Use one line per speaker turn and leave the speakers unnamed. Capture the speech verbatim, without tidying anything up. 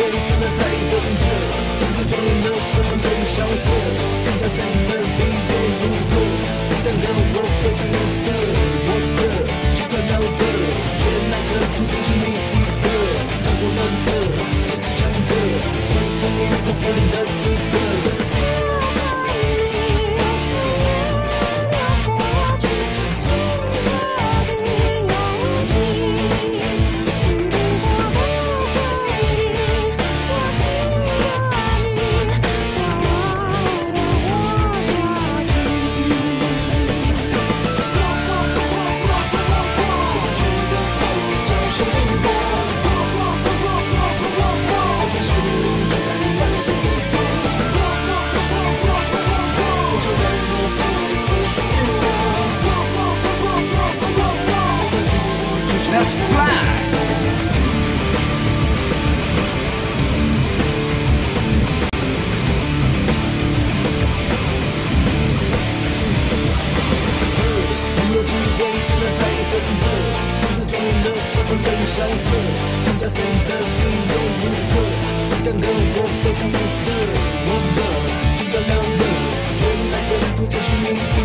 子的太笨特，现在装点了什么冷笑着，看家谁的地位如何？子弹跟我背上我的，我的就快了的，原来的途径是你一个，中国人者，谁是强者？谁证明我不能的资格？ Let's fly! 你有机会真的太笨着，甚至装点了什么冷笑着，看家谁的地又如何？子弹跟我背上我的，我的就要亮了，原来的途径是你。